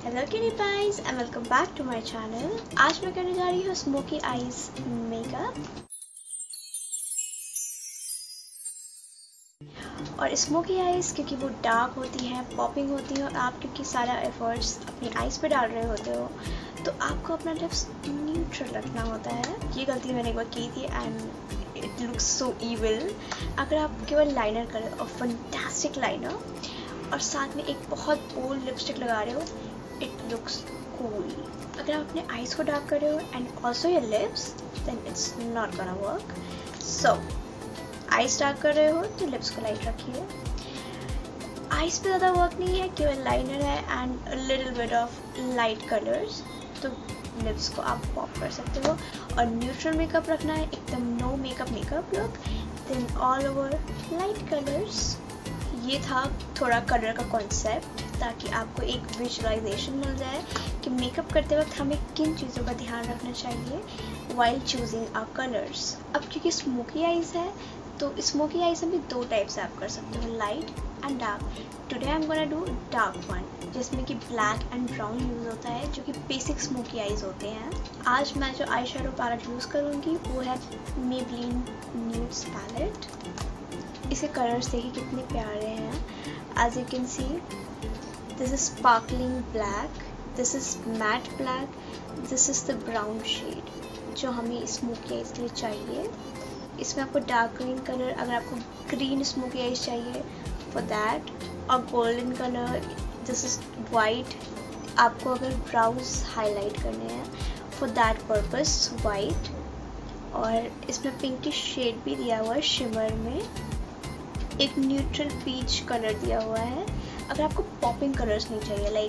Hello cutie pies and welcome back to my channel. आज मैं करने जा रही हूँ स्मोकी आईज मेकअप। और स्मोकी आईज क्योंकि वो डार्क होती है, पॉपिंग होती है, और आप क्योंकि सारा एफर्ट्स अपनी आईज पे डाल रहे होते हो तो आपको अपना लिप्स न्यूट्रल रखना होता है। ये गलती मैंने एक बार की थी and it looks so evil. अगर आप केवल लाइनर करें और फैंटास्टिक लाइनर और साथ में एक बहुत बोल्ड लिपस्टिक लगा रहे हो, इट लुक्स कूल। अगर आप अपने आईज को डार्क कर रहे हो and also your lips, then it's not gonna work. So eyes dark कर रहे हो तो लिप्स को लाइट रखिए। आईज पे ज़्यादा वर्क नहीं है, केवल लाइनर है and little bit of light colours, तो लिप्स को आप पॉप कर सकते हो। और न्यूट्रल मेकअप रखना है, एकदम no makeup look, then all over light colours. ये था थोड़ा कलर का कॉन्सेप्ट, ताकि आपको एक विजुअलाइजेशन मिल जाए कि मेकअप करते वक्त हमें किन चीज़ों का ध्यान रखना चाहिए वाइल चूजिंग आवर कलर्स। अब क्योंकि स्मोकी आईज है तो स्मोकी आईज में भी दो टाइप से आप कर सकते हो, light and dark. Today I am gonna do dark one, जिसमें कि ब्लैक एंड ब्राउन यूज़ होता है, जो कि बेसिक स्मोकी आईज होते हैं। आज मैं जो आई शेडो पैलेट यूज़ करूँगी वो है मेबेलिन न्यूड्स पैलेट। इसे कलर्स देखिए कितने प्यारे हैं। As you can see, this is sparkling black, this is matte black, this is the brown shade जो हमें स्मोकी आईज के लिए चाहिए। इसमें आपको डार्क ग्रीन कलर, अगर आपको ग्रीन स्मोकी आईज चाहिए फॉर दैट, और golden colour, this is white. आपको अगर ब्राउज हाईलाइट करने हैं फॉर दैट पर्पस वाइट। और इसमें पिंकिश शेड भी दिया हुआ है शिमर में। एक न्यूट्रल पीच कलर दिया हुआ है। अगर आपको पॉपिंग कलर्स नहीं चाहिए like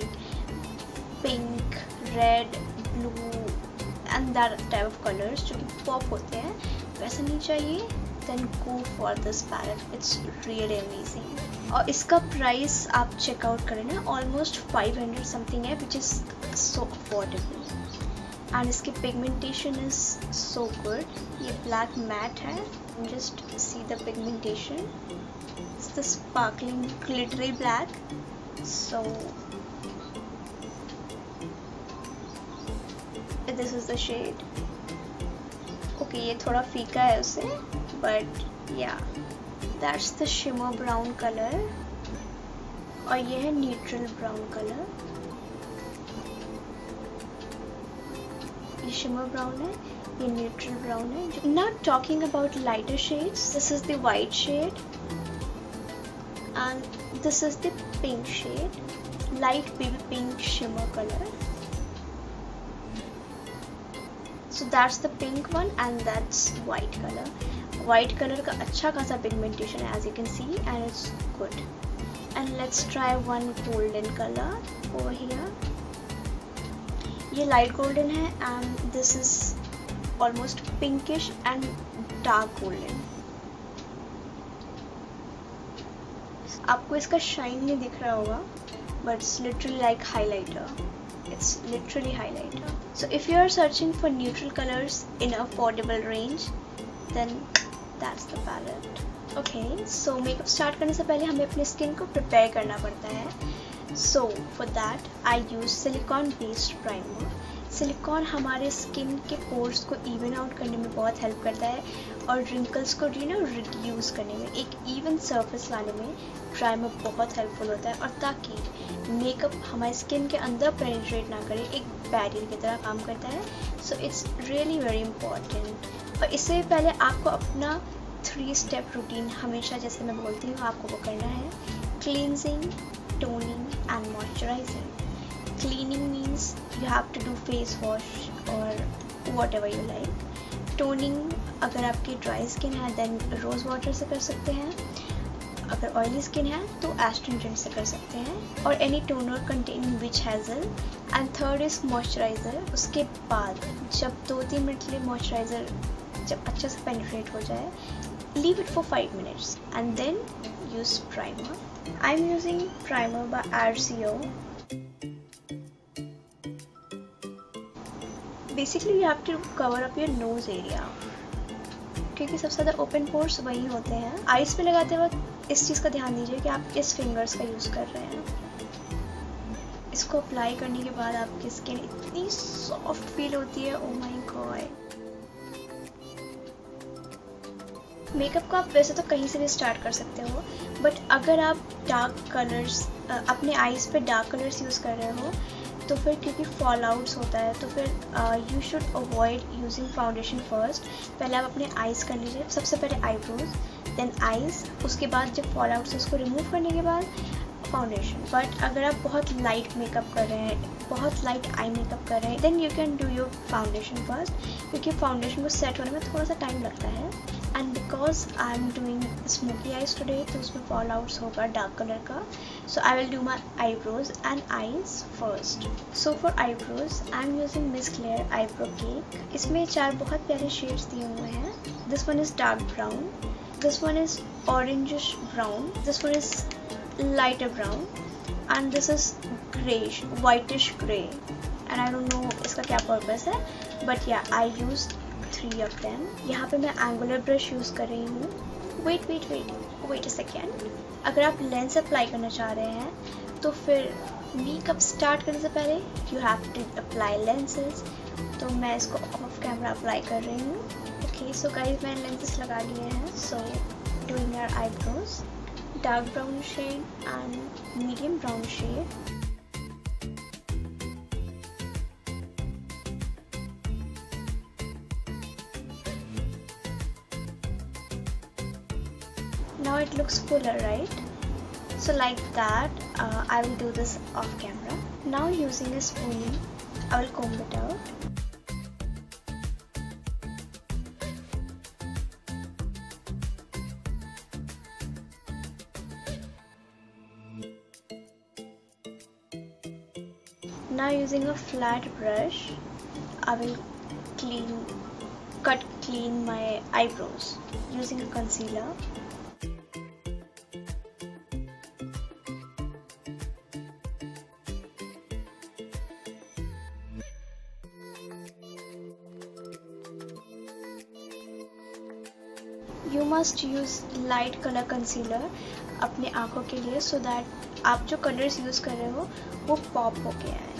pink, red, blue and that type of colours जो कि पॉप होते हैं, वैसा नहीं चाहिए, then go for this palette, it's really amazing. और इसका प्राइस आप चेकआउट करें ना, ऑलमोस्ट 500 समथिंग है, which is so affordable. And इसकी पिगमेंटेशन इज सो गुड। ये ब्लैक मैट है, just see the pigmentation, it's the sparkling glittery black. So this is the shade. Okay, ये थोड़ा फीका है उससे, but yeah, that's the shimmer brown color. और ये है neutral brown color। ये shimmer brown है, ये न्यूट्रल ब्राउन है। Not talking about lighter shades, this is the white shade and this is the pink shade, light baby pink shimmer color. So that's the pink one and that's white color. White color का अच्छा खासा pigmentation है, as you can see, and it's good. And let's try one golden color over here. ये light golden है and this is almost pinkish and dark golden. आपको इसका shine नहीं दिख रहा होगा, but it's literally like highlighter. It's literally highlighter. So if you are searching for neutral colors in affordable range, then that's the palette. Okay, so makeup start करने से पहले हमें अपने स्किन को प्रिपेयर करना पड़ता है। So for that I use silicone based primer. Silicone हमारे स्किन के पोर्स को इवन आउट करने में बहुत हेल्प करता है और रिंकल्स को रिड्यूस करने में, एक इवन सरफेस लाने में प्राइमर बहुत हेल्पफुल होता है। और ताकि मेकअप हमारे स्किन के अंदर पेनिट्रेट ना करे, एक बैरियर की तरह काम करता है। So it's really very important. और इससे पहले आपको अपना 3 स्टेप रूटीन हमेशा, जैसे मैं बोलती हूँ, आपको वो करना है। Cleansing, toning and moisturising. Cleaning means you have to do face wash or whatever you like. Toning, अगर आपकी ड्राई स्किन है देन रोज़ वाटर से कर सकते हैं, अगर ऑयली स्किन है तो एस्ट्रिंजेंट से कर सकते हैं, और any toner containing witch hazel. And third is moisturiser. उसके बाद जब 2-3 मिनट के लिए मॉइस्चराइज़र जब अच्छे से पेनिट्रेट हो जाए, leave it for 5 minutes and then use primer. I'm using primer by RCO. Basically you have to cover up your nose area, क्योंकि सबसे ज़्यादा ओपन पोर्स वही होते हैं। आइज़ पे लगाते वक्त इस चीज़ का ध्यान दीजिए कि आप किस फिंगर्स का यूज़ कर रहे हैं। इसको अप्लाई करने के बाद आपकी स्किन इतनी सॉफ्ट फील होती है, ओ माय गॉड। मेकअप को आप वैसे तो कहीं से भी स्टार्ट कर सकते हो, बट अगर आप डार्क कलर्स अपने आईज पे डार्क कलर्स यूज़ कर रहे हो तो फिर क्योंकि फॉल आउट्स होता है तो फिर you should avoid using foundation first. पहले आप अपने आईज कर लीजिए, सबसे पहले आईब्रोज देन आईज, उसके बाद जब फॉल आउट्स उसको रिमूव करने के बाद फाउंडेशन। बट अगर आप बहुत लाइट मेकअप कर रहे हैं, बहुत लाइट आई मेकअप कर रहे हैं, then you can do your foundation first, क्योंकि फाउंडेशन को सेट होने में थोड़ा सा टाइम लगता है। And because I am doing smoky eyes today तो उसमें फॉल आउट्स होगा डार्क कलर का, so I will do my eyebrows and eyes first. So for eyebrows I am using Miss Claire eyebrow cake. इसमें 4 बहुत प्यारे shades दिए हुए हैं। This one is dark brown, this one is orangish brown, this one is lighter brown and this is grayish whitish gray and I don't know इसका क्या purpose है, but yeah I used 3 of them। यहाँ पे मैं angular brush use कर रही हूँ। wait a second। अगर आप लेंस अप्लाई करना चाह रहे हैं तो फिर मेकअप स्टार्ट करने से पहले you have to apply lenses, तो मैं इसको ऑफ कैमरा अप्लाई कर रही हूँ। ओके सो गाइस मैंने लेंसेज लगा लिए हैं। सो doing our eyebrows, dark brown shade and medium brown shade। Now it looks fuller, right? So like that I will do this off camera। Now using a spoolie I will comb it out। Now using a flat brush I will cut clean my eyebrows using a concealer। You must use light color concealer अपने आँखों के लिए so that आप जो colours use कर रहे हो वो पॉप होके आए।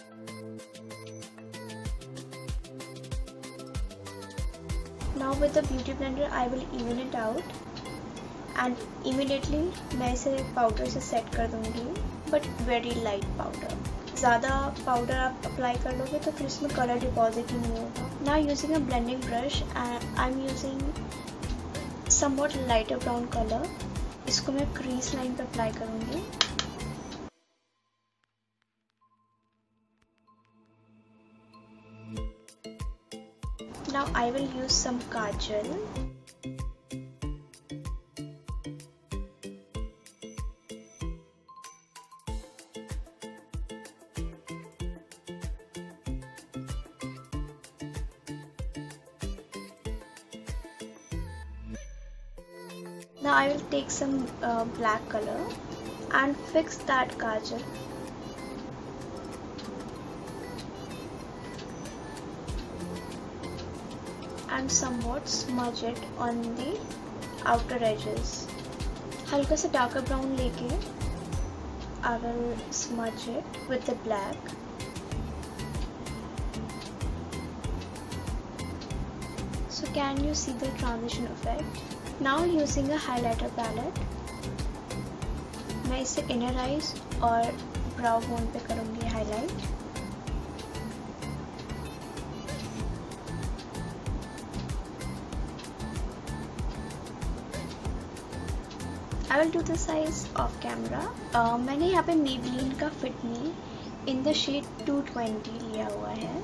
Now with the beauty blender I will even it out and immediately मैं इसे पाउडर से सेट कर दूँगी, but very light powder। ज़्यादा पाउडर आप अप्लाई कर लोगे तो फिर इसमें कलर डिपॉजिट ही नहीं होगा। Now using a blending brush I'm using somewhat lighter brown color, इसको मैं क्रीज लाइन पे अप्लाई करूँगी। Now I will use some kajal। Now I will take some black color and fix that kajal। And somewhat smudge it on the outer edges। हल्का सा darker brown लेके I will smudge it with the black। So can you see the transition effect? Now using a highlighter palette मैं इसे inner eyes और brow bone पे करूँगी highlight। I will do this eyes off camera। मैंने यहाँ पे Maybelline का Fit Me in the shade 220 लिया हुआ है।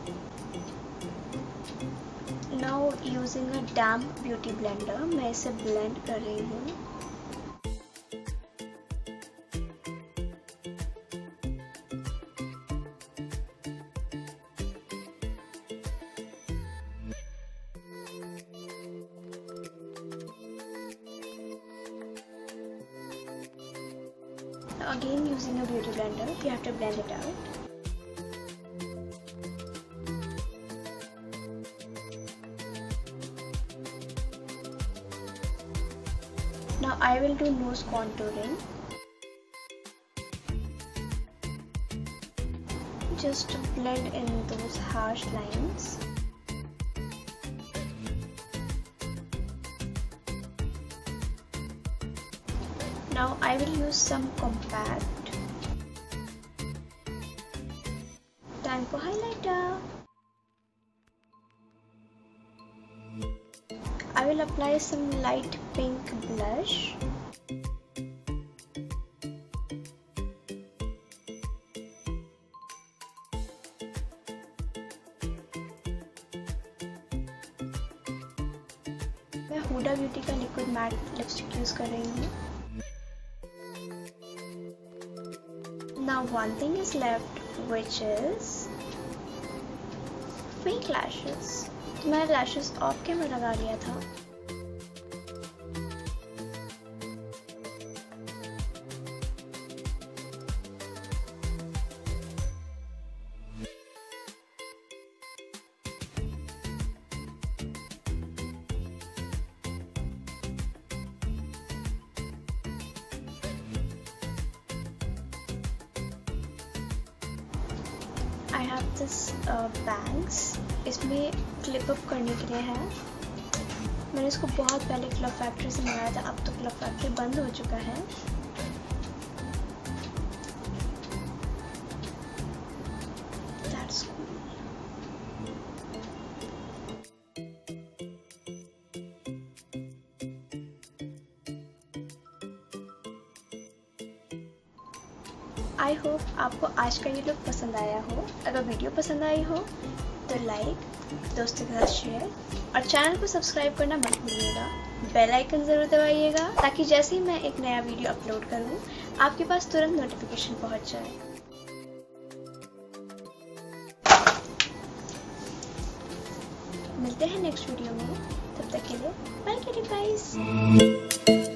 Now using a damp beauty blender मैं इसे blend कर रही हूँ। Again using a beauty blender you have to blend it out। Now I will do nose contouring। just to blend in those harsh lines. Now I will use some compact. Time for highlighter. I will apply some light pink blush. मैं Huda beauty का liquid matte lipstick use कर रही हूँ। Now one thing is left, which is fake lashes. तो मैंने lashes of camera लगा लिया था। I have this bangs, इसमें क्लिप अप करने के लिए है। मैंने इसको बहुत पहले क्लब फैक्ट्री से मंगाया था, अब तो क्लब फैक्ट्री बंद हो चुका है। That's cool. आई होप आपको आज का ये लुक पसंद आया हो। अगर वीडियो पसंद आई हो तो लाइक, दोस्तों के साथ शेयर और चैनल को सब्सक्राइब करना मत भूलिएगा। बेल आइकन ज़रूर दबाइएगा ताकि जैसे ही मैं एक नया वीडियो अपलोड करूँ आपके पास तुरंत नोटिफिकेशन पहुँच जाए। मिलते हैं नेक्स्ट वीडियो में, तब तक के लिए बाय गाइस।